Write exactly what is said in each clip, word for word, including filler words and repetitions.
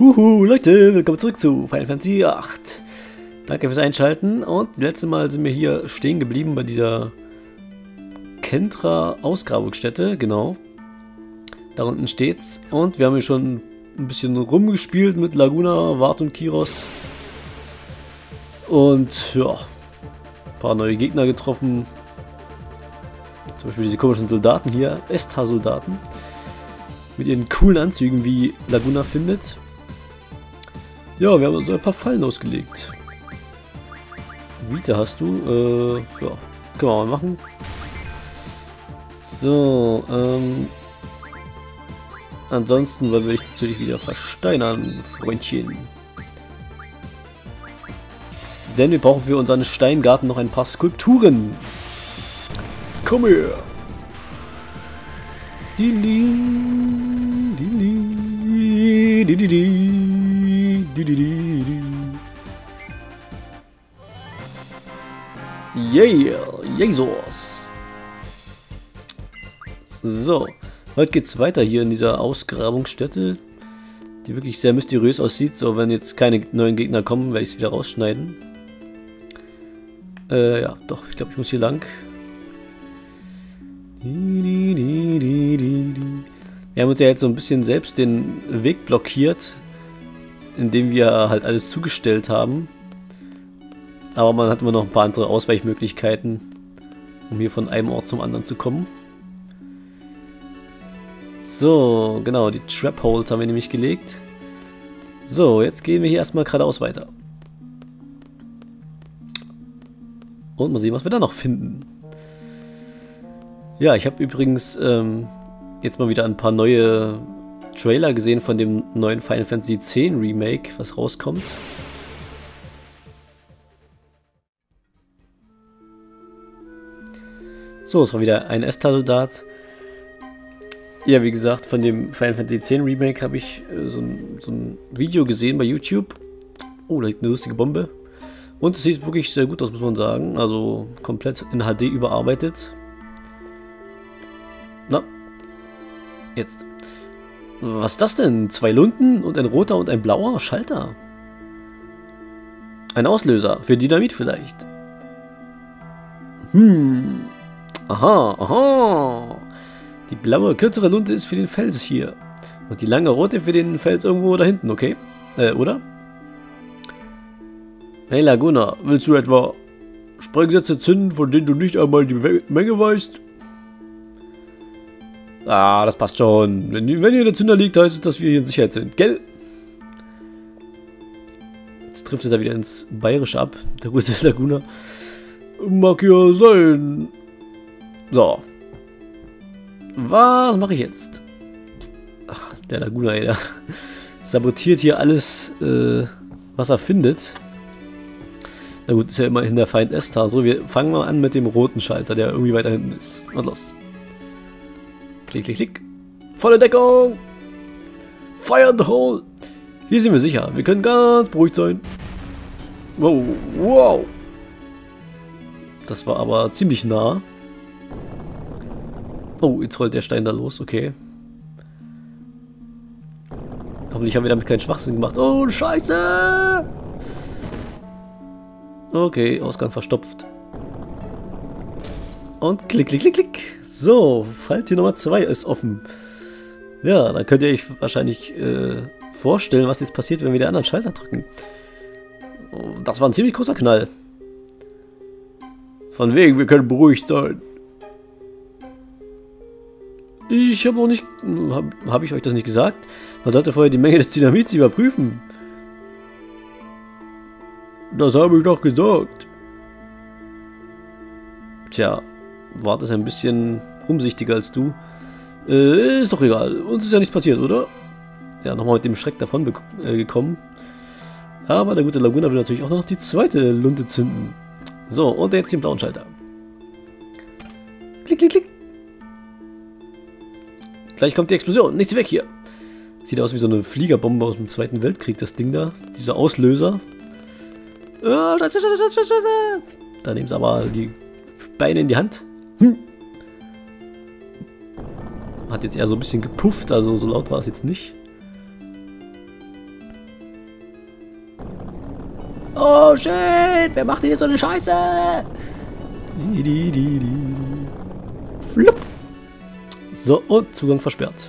Huhu, Leute, willkommen zurück zu Final Fantasy acht. Danke fürs Einschalten und das letzte Mal sind wir hier stehen geblieben bei dieser Kentra Ausgrabungsstätte, genau. Da unten steht's und wir haben hier schon ein bisschen rumgespielt mit Laguna, Vard und Kiros. Und ja, ein paar neue Gegner getroffen. Zum Beispiel diese komischen Soldaten hier, Esthar-Soldaten. Mit ihren coolen Anzügen, wie Laguna findet. Ja, wir haben uns ein paar Fallen ausgelegt. Vita hast du? Äh, ja, können wir mal machen. So, ähm... ansonsten wollen wir dich natürlich wieder versteinern, Freundchen. Denn wir brauchen für unseren Steingarten noch ein paar Skulpturen. Komm her! Dili, dili, dili, dili, dili. Yeah, Jesus. So, heute geht's weiter hier in dieser Ausgrabungsstätte, die wirklich sehr mysteriös aussieht. So, wenn jetzt keine neuen Gegner kommen, werde ich es wieder rausschneiden. Äh, ja, doch, ich glaube, ich muss hier lang. Wir haben uns ja jetzt so ein bisschen selbst den Weg blockiert, indem wir halt alles zugestellt haben. Aber man hat immer noch ein paar andere Ausweichmöglichkeiten, um hier von einem Ort zum anderen zu kommen. So, genau, die Trap Holes haben wir nämlich gelegt. So, jetzt gehen wir hier erstmal geradeaus weiter. Und mal sehen, was wir da noch finden. Ja, ich habe übrigens ähm, jetzt mal wieder ein paar neue Trailer gesehen von dem neuen Final Fantasy X Remake, was rauskommt. So, es war wieder ein Esthar-Soldat. Ja, wie gesagt, von dem Final Fantasy X Remake habe ich äh, so, ein, so ein Video gesehen bei YouTube. Oh, da liegt eine lustige Bombe. Und es sieht wirklich sehr gut aus, muss man sagen. Also komplett in H D überarbeitet. Na, jetzt. Was ist das denn? Zwei Lunden und ein roter und ein blauer Schalter. Ein Auslöser für Dynamit vielleicht. Hm. Aha, aha. Die blaue, kürzere Lunte ist für den Fels hier. Und die lange rote für den Fels irgendwo da hinten, okay? Äh, oder? Hey Laguna, willst du etwa Sprengsätze zünden, von denen du nicht einmal die Menge weißt? Ah, das passt schon. Wenn, wenn hier der Zünder liegt, heißt es, dass wir hier in Sicherheit sind, gell? Jetzt trifft es da wieder ins Bayerische ab, der gute Laguna. Mag ja sein. So. Was mache ich jetzt? Ach, der Laguna, ey, der sabotiert hier alles, äh, was er findet. Na gut, ist ja immerhin der Feind Esthar. So, wir fangen mal an mit dem roten Schalter, der irgendwie weiter hinten ist. Und los. Klick, klick, klick. Volle Deckung! Fire in the hole! Hier sind wir sicher. Wir können ganz beruhigt sein. Wow, wow! Das war aber ziemlich nah. Oh, jetzt rollt der Stein da los, okay. Hoffentlich haben wir damit keinen Schwachsinn gemacht. Oh, Scheiße! Okay, Ausgang verstopft. Und klick, klick, klick, klick. So, Falltür Nummer zwei ist offen. Ja, dann könnt ihr euch wahrscheinlich äh, vorstellen, was jetzt passiert, wenn wir den anderen Schalter drücken. Oh, das war ein ziemlich großer Knall. Von wegen, wir können beruhigt sein. Ich habe auch nicht... Habe hab ich euch das nicht gesagt? Man sollte vorher die Menge des Dynamits überprüfen. Das habe ich doch gesagt. Tja, Vard ist ein bisschen umsichtiger als du. Äh, ist doch egal. Uns ist ja nichts passiert, oder? Ja, nochmal mit dem Schreck davon äh, gekommen. Aber der gute Laguna will natürlich auch noch die zweite Lunte zünden. So, und jetzt den blauen Schalter. Klick, klick, klick. Gleich kommt die Explosion. Nichts weg hier. Sieht aus wie so eine Fliegerbombe aus dem Zweiten Weltkrieg, das Ding da. Dieser Auslöser. Oh, Scheiße, Scheiße, Scheiße, Scheiße. Da nehmen sie aber die Beine in die Hand. Hm. Hat jetzt eher so ein bisschen gepufft, also so laut war es jetzt nicht. Oh shit, wer macht denn jetzt so eine Scheiße? Flupp. So, und Zugang versperrt.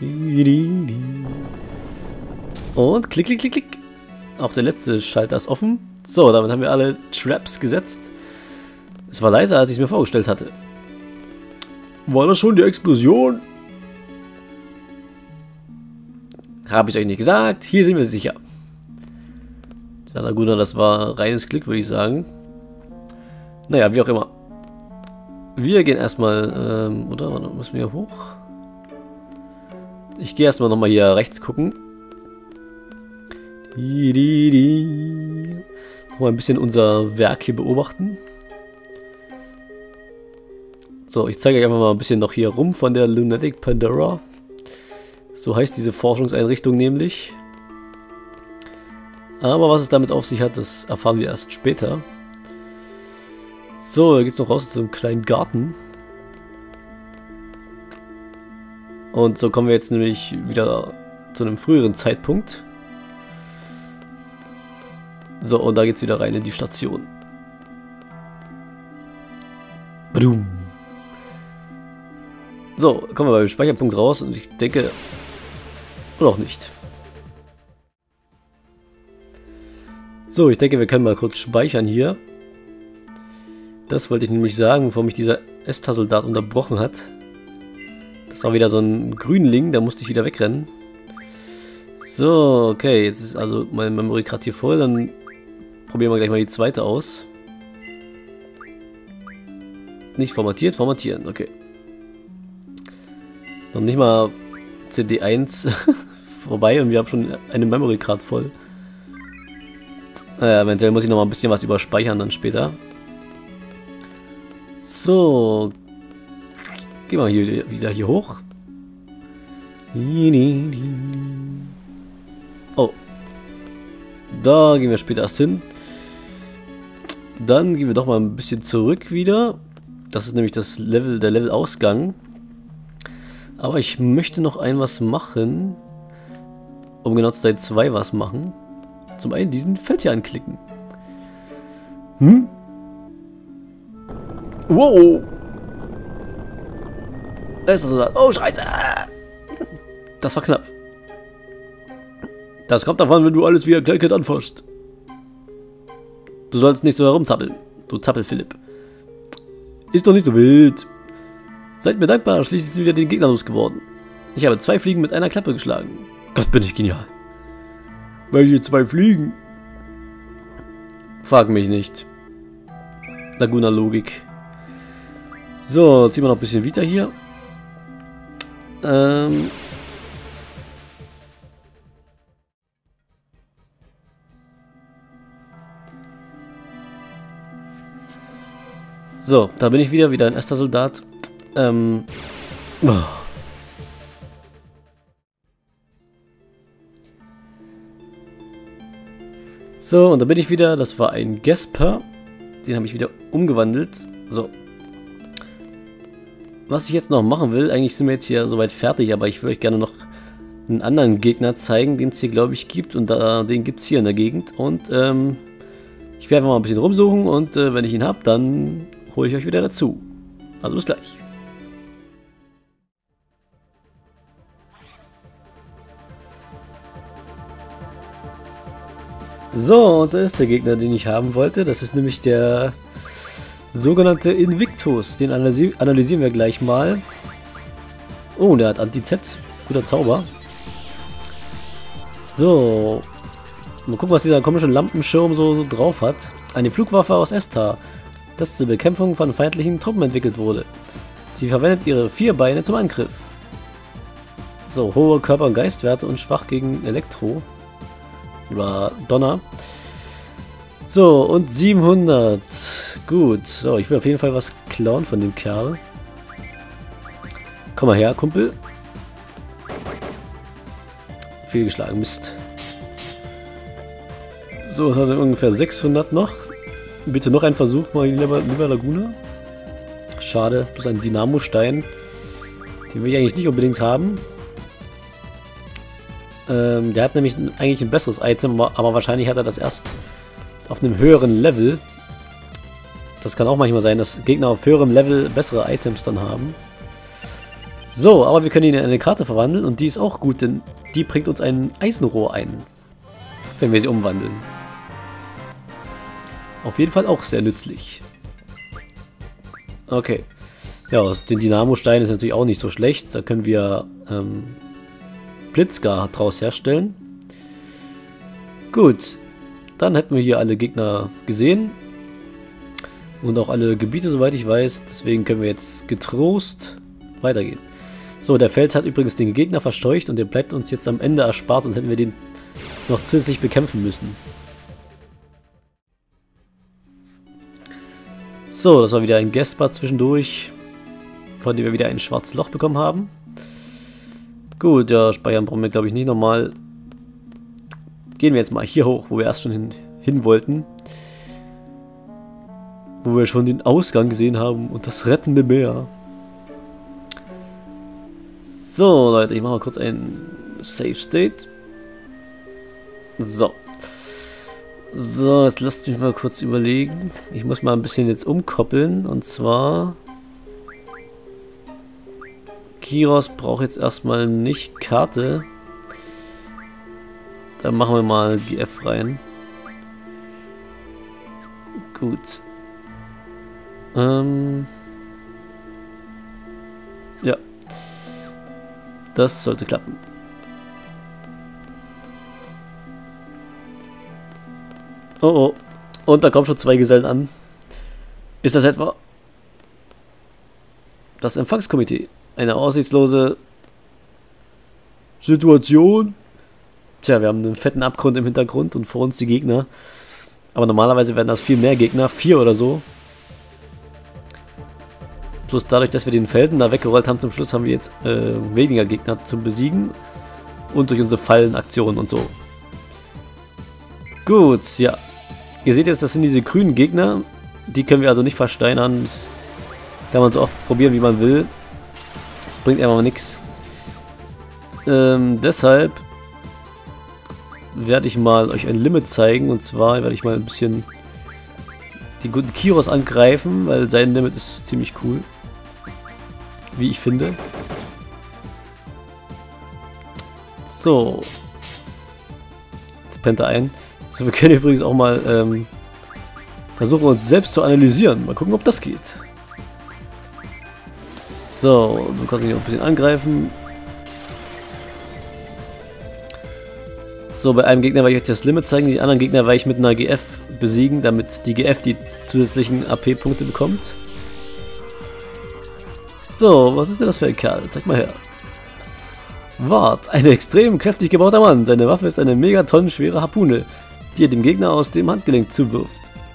Und klick, klick, klick, klick. Auch der letzte Schalter ist offen. So, damit haben wir alle Traps gesetzt. Es war leiser, als ich es mir vorgestellt hatte. War das schon die Explosion? Habe ich euch nicht gesagt. Hier sind wir sicher. Ja, na gut, das war reines Glück, würde ich sagen. Naja, wie auch immer. Wir gehen erstmal, ähm, oder? Warte, müssen wir hoch? Ich gehe erstmal nochmal hier rechts gucken. Mal ein bisschen unser Werk hier beobachten. So, ich zeige euch einfach mal ein bisschen noch hier rum von der Lunatic Pandora. So heißt diese Forschungseinrichtung nämlich. Aber was es damit auf sich hat, das erfahren wir erst später. So, da geht es noch raus zu einem kleinen Garten. Und so kommen wir jetzt nämlich wieder zu einem früheren Zeitpunkt. So, und da geht es wieder rein in die Station. Badum. So, kommen wir beim Speicherpunkt raus und ich denke, oder auch nicht. So, ich denke, wir können mal kurz speichern hier. Das wollte ich nämlich sagen, bevor mich dieser Esthar-Soldat unterbrochen hat. Das war wieder so ein Grünling, da musste ich wieder wegrennen. So, okay, jetzt ist also mein Memory gerade hier voll, dann probieren wir gleich mal die zweite aus. Nicht formatiert, formatieren, okay. Noch nicht mal C D eins vorbei und wir haben schon eine Memory Card voll. Naja, eventuell muss ich noch mal ein bisschen was überspeichern dann später. So. Gehen wir hier wieder hier hoch. Oh. Da gehen wir später erst hin. Dann gehen wir doch mal ein bisschen zurück wieder. Das ist nämlich das Level, der Levelausgang. Aber ich möchte noch ein was machen. Um genau zu sein, zwei was machen. Zum einen diesen Feld hier anklicken. Hm? Wow! Da ist das so. Oh, Scheiße! Das war knapp. Das kommt davon, wenn du alles wie ein Kleinkind anfasst. Du sollst nicht so herumzappeln, du Zappel-Philipp. Ist doch nicht so wild. Seid mir dankbar, schließlich sind wir den Gegner losgeworden. Ich habe zwei Fliegen mit einer Klappe geschlagen. Gott, bin ich genial. Welche zwei Fliegen? Frag mich nicht. Laguna-Logik. So, ziehen wir noch ein bisschen Vita hier. Ähm... So, da bin ich wieder, wieder ein erster Soldat. Ähm... Oh. So, und da bin ich wieder. Das war ein Gesper. Den habe ich wieder umgewandelt. So. Was ich jetzt noch machen will, eigentlich sind wir jetzt hier soweit fertig, aber ich würde euch gerne noch einen anderen Gegner zeigen, den es hier, glaube ich, gibt. Und da, den gibt es hier in der Gegend. Und ähm, ich werde einfach mal ein bisschen rumsuchen und äh, wenn ich ihn habe, dann hole ich euch wieder dazu. Also bis gleich. So, und da ist der Gegner, den ich haben wollte. Das ist nämlich der sogenannte Invictus. Den analysi analysieren wir gleich mal. Oh, der hat Anti-Z. Guter Zauber. So. Mal gucken, was dieser komische Lampenschirm so, so drauf hat. Eine Flugwaffe aus Esthar, das zur Bekämpfung von feindlichen Truppen entwickelt wurde. Sie verwendet ihre vier Beine zum Angriff. So, hohe Körper- und Geistwerte und schwach gegen Elektro. Oder Donner. So, und siebenhundert. Gut. So, ich will auf jeden Fall was klauen von dem Kerl. Komm mal her, Kumpel. Fehlgeschlagen, Mist. So, es hat ungefähr sechshundert noch. Bitte noch ein Versuch, mal lieber, lieber Laguna. Schade, das ist ein Dynamo-Stein. Den will ich eigentlich nicht unbedingt haben. Ähm, der hat nämlich eigentlich ein besseres Item, aber wahrscheinlich hat er das erst auf einem höheren Level. Das kann auch manchmal sein, dass Gegner auf höherem Level bessere Items dann haben. So, aber wir können ihn in eine Karte verwandeln und die ist auch gut, denn die bringt uns ein Eisenrohr ein, wenn wir sie umwandeln. Auf jeden Fall auch sehr nützlich. Okay. Ja, den Dynamo-Stein ist natürlich auch nicht so schlecht. Da können wir ähm, Blitzgar draus herstellen. Gut. Dann hätten wir hier alle Gegner gesehen. Und auch alle Gebiete, soweit ich weiß. Deswegen können wir jetzt getrost weitergehen. So, der Feld hat übrigens den Gegner verscheucht und der bleibt uns jetzt am Ende erspart, sonst hätten wir den noch zusätzlich bekämpfen müssen. So, das war wieder ein Guestspot zwischendurch, von dem wir wieder ein schwarzes Loch bekommen haben. Gut, ja, speichern brauchen wir, glaube ich, nicht nochmal. Gehen wir jetzt mal hier hoch, wo wir erst schon hin, hin wollten. Wo wir schon den Ausgang gesehen haben und das rettende Meer. So, Leute, ich mache mal kurz ein Save State. So. So, jetzt lasst mich mal kurz überlegen. Ich muss mal ein bisschen jetzt umkoppeln. Und zwar... Kiros braucht jetzt erstmal nicht Karte. Da machen wir mal G F rein. Gut. Ähm... Ja. Das sollte klappen. Oh oh. Und da kommen schon zwei Gesellen an. Ist das etwa das Empfangskomitee? Eine aussichtslose Situation? Tja, wir haben einen fetten Abgrund im Hintergrund und vor uns die Gegner. Aber normalerweise werden das viel mehr Gegner. Vier oder so. Plus dadurch, dass wir den Felden da weggerollt haben, zum Schluss haben wir jetzt äh, weniger Gegner zum Besiegen. Und durch unsere Fallenaktionen und so. Gut, ja. Ihr seht jetzt, das sind diese grünen Gegner. Die können wir also nicht versteinern. Das kann man so oft probieren, wie man will. Das bringt einfach nichts. Ähm, deshalb werde ich mal euch ein Limit zeigen. Und zwar werde ich mal ein bisschen die guten Kiros angreifen, weil sein Limit ist ziemlich cool. Wie ich finde. So. Jetzt pennt er ein. So, wir können übrigens auch mal ähm, versuchen, uns selbst zu analysieren. Mal gucken, ob das geht. So, dann kann ich auch ein bisschen angreifen. So, bei einem Gegner werde ich euch das Limit zeigen. Die anderen Gegner werde ich mit einer G F besiegen, damit die G F die zusätzlichen A P-Punkte bekommt. So, was ist denn das für ein Kerl? Zeig mal her. Wart, ein extrem kräftig gebauter Mann. Seine Waffe ist eine megatonnenschwere Harpune, die er dem Gegner aus dem Handgelenk zuwirft.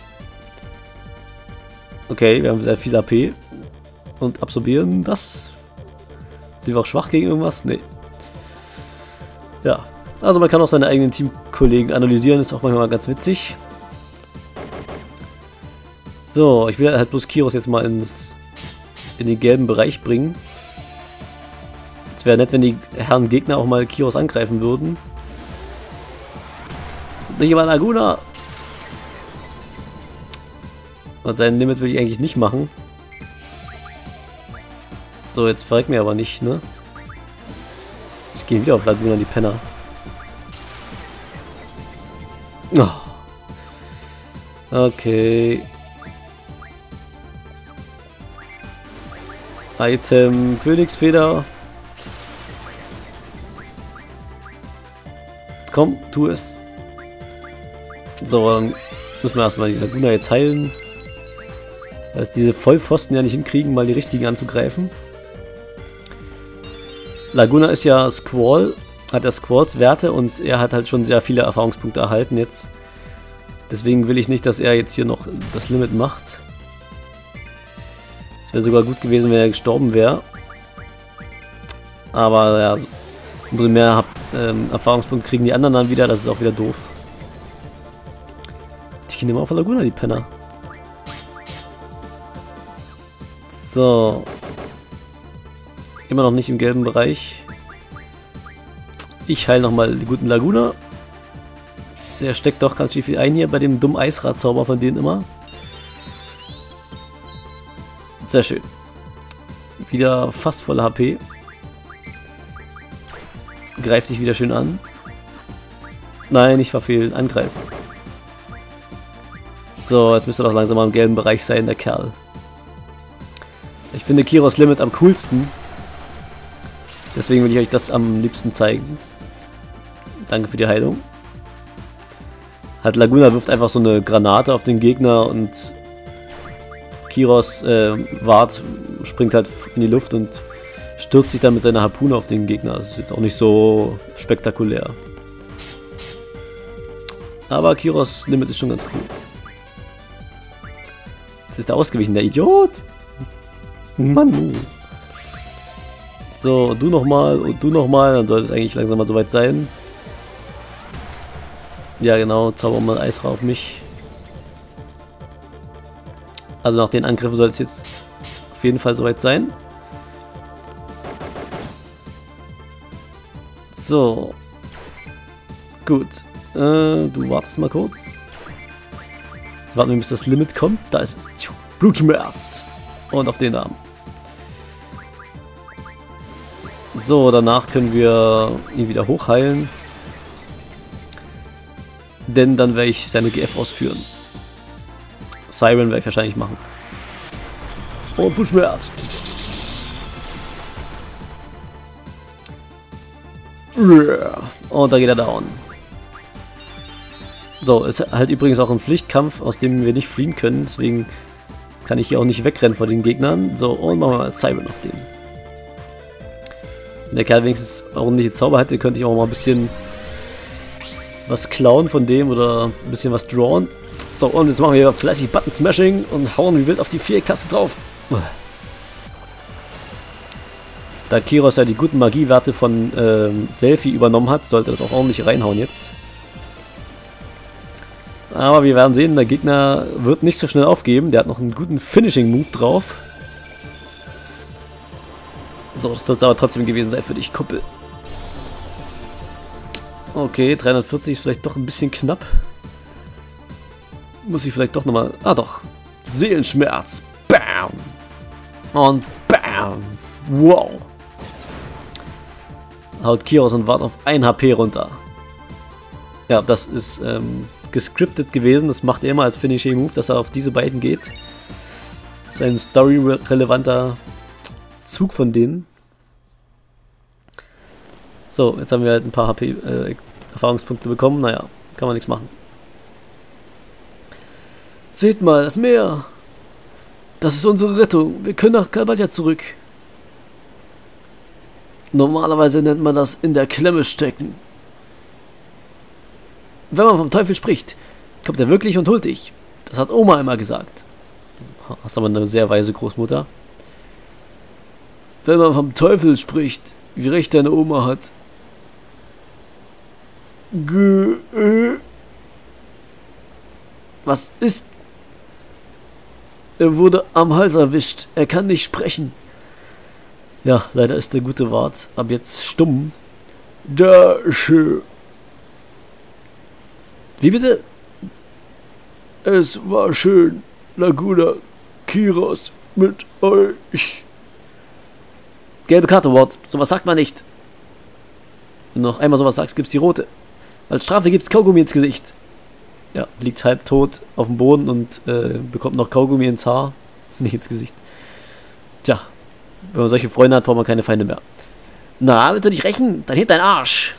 Okay, wir haben sehr viel A P. Und absorbieren das. Sind wir auch schwach gegen irgendwas? Nee. Ja. Also man kann auch seine eigenen Teamkollegen analysieren, ist auch manchmal ganz witzig. So, ich will halt bloß Kiros jetzt mal ins, in den gelben Bereich bringen. Es wäre nett, wenn die Herren Gegner auch mal Kiros angreifen würden. Nicht mal Laguna! Und sein Limit will ich eigentlich nicht machen. So, jetzt verreckt mir aber nicht, ne? Ich gehe wieder auf Laguna, die Penner. Oh. Okay. Item Phönixfeder. Komm, tu es. So, dann müssen wir erstmal die Laguna jetzt heilen. Dass diese Vollpfosten ja nicht hinkriegen, mal die richtigen anzugreifen. Laguna ist ja Squall, hat ja Squalls Werte und er hat halt schon sehr viele Erfahrungspunkte erhalten jetzt. Deswegen will ich nicht, dass er jetzt hier noch das Limit macht. Es wäre sogar gut gewesen, wenn er gestorben wäre. Aber ja, umso mehr ähm, Erfahrungspunkte kriegen die anderen dann wieder, das ist auch wieder doof. Die gehen immer auf Laguna, die Penner. So. Immer noch nicht im gelben Bereich. Ich heile nochmal die guten Laguna. Der steckt doch ganz schön viel ein hier bei dem dummen Eisradzauber von denen immer. Sehr schön. Wieder fast volle H P. Greift dich wieder schön an. Nein, nicht verfehlen. Angreifen. So, jetzt müsste er doch langsam mal im gelben Bereich sein, der Kerl. Ich finde Kiros Limit am coolsten. Deswegen will ich euch das am liebsten zeigen. Danke für die Heilung. Halt, Laguna wirft einfach so eine Granate auf den Gegner und Kiros äh, Wart springt halt in die Luft und stürzt sich dann mit seiner Harpune auf den Gegner. Das ist jetzt auch nicht so spektakulär. Aber Kiros Limit ist schon ganz cool. Jetzt ist er ausgewichen, der Idiot. Mann. So, du nochmal und du nochmal. Dann sollte es eigentlich langsam mal soweit sein. Ja genau, zauber mal Eis auf mich. Also nach den Angriffen soll es jetzt auf jeden Fall soweit sein. So. Gut. Äh, du wartest mal kurz. Jetzt warten wir, bis das Limit kommt. Da ist es. Blutschmerz. Und auf den Arm. So, danach können wir ihn wieder hochheilen. Denn dann werde ich seine G F ausführen. Siren werde ich wahrscheinlich machen. Und Blutschmerz. Und da geht er down. So, ist halt übrigens auch ein Pflichtkampf, aus dem wir nicht fliehen können. Deswegen kann ich hier auch nicht wegrennen vor den Gegnern. So, und machen wir mal Siren auf den. Wenn der Kerl wenigstens ordentliche Zauber hätte, könnte ich auch mal ein bisschen was klauen von dem oder ein bisschen was drawn. So, und jetzt machen wir fleißig Button Smashing und hauen wie wild auf die Viereck-Taste drauf. Da Kiros ja die guten Magiewerte von ähm, Selfie übernommen hat, sollte das auch ordentlich reinhauen jetzt. Aber wir werden sehen, der Gegner wird nicht so schnell aufgeben. Der hat noch einen guten Finishing-Move drauf. So, das wird es aber trotzdem gewesen sein für dich, Kumpel. Okay, dreihundertvierzig ist vielleicht doch ein bisschen knapp. Muss ich vielleicht doch nochmal... Ah doch. Seelenschmerz. Bam. Und bam. Wow. Haut Kiros und wartet auf ein H P runter. Ja, das ist ähm, gescriptet gewesen. Das macht er immer als Finishing Move, dass er auf diese beiden geht. Das ist ein story-relevanter Zug von denen. So, jetzt haben wir halt ein paar H P äh, Erfahrungspunkte bekommen. Naja, kann man nichts machen. Seht mal, das Meer. Das ist unsere Rettung. Wir können nach Kalbadia zurück. Normalerweise nennt man das in der Klemme stecken. Wenn man vom Teufel spricht, kommt er wirklich und holt dich. Das hat Oma immer gesagt. Hast aber eine sehr weise Großmutter. Wenn man vom Teufel spricht, wie recht deine Oma hat. G äh. Was ist? Er wurde am Hals erwischt. Er kann nicht sprechen. Ja, leider ist der gute Wart ab jetzt stumm. Da schön. Wie bitte? Es war schön, Laguna, Kiros, mit euch. Gelbe Karte, Wart. Sowas sagt man nicht. Wenn du noch einmal sowas sagst, gibt's die rote. Als Strafe gibt's Kaugummi ins Gesicht. Ja, liegt halb tot auf dem Boden und äh, bekommt noch Kaugummi ins Haar. Nicht ins Gesicht. Tja, wenn man solche Freunde hat, braucht man keine Feinde mehr. Na, willst du dich rächen? Dann hebt dein Arsch.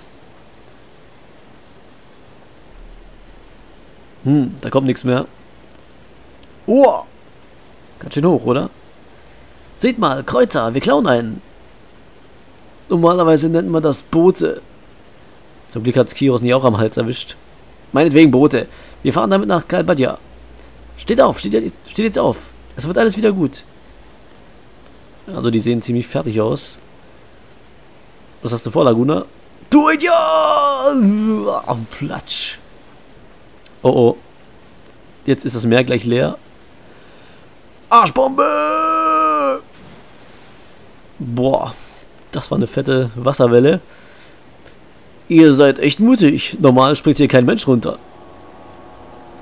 Hm, da kommt nichts mehr. Oh! Ganz schön hoch, oder? Seht mal, Kreuzer, wir klauen einen. Normalerweise nennt man das Boote. Zum Glück hat Kiros nie auch am Hals erwischt. Meinetwegen Boote. Wir fahren damit nach Kalbadia. Steht auf, steht jetzt, steht jetzt auf. Es wird alles wieder gut. Also die sehen ziemlich fertig aus. Was hast du vor, Laguna? Du Idiot! Platsch. Oh oh. Jetzt ist das Meer gleich leer. Arschbombe! Boah. Das war eine fette Wasserwelle. Ihr seid echt mutig. Normal springt hier kein Mensch runter.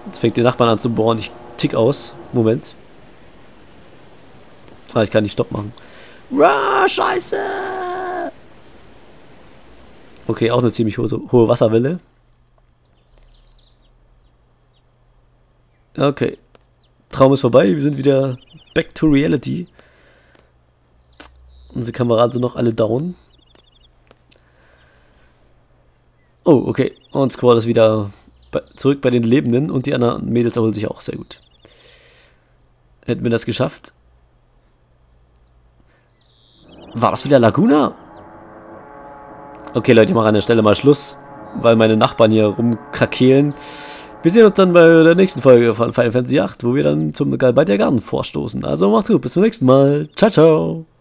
Jetzt fängt der Nachbarn an zu bohren. Ich tick aus. Moment. Ah, ich kann nicht Stopp machen. Ah, scheiße! Okay, auch eine ziemlich hohe, hohe Wasserwelle. Okay. Traum ist vorbei. Wir sind wieder back to reality. Unsere Kameraden sind noch alle down. Oh, okay. Und Squad ist wieder bei, zurück bei den Lebenden und die anderen Mädels erholen sich auch sehr gut. Hätten wir das geschafft? War das wieder Laguna? Okay, Leute, ich mache an der Stelle mal Schluss, weil meine Nachbarn hier rumkrakehlen. Wir sehen uns dann bei der nächsten Folge von Final Fantasy acht, wo wir dann zum bei der Garden vorstoßen. Also macht's gut, bis zum nächsten Mal. Ciao, ciao.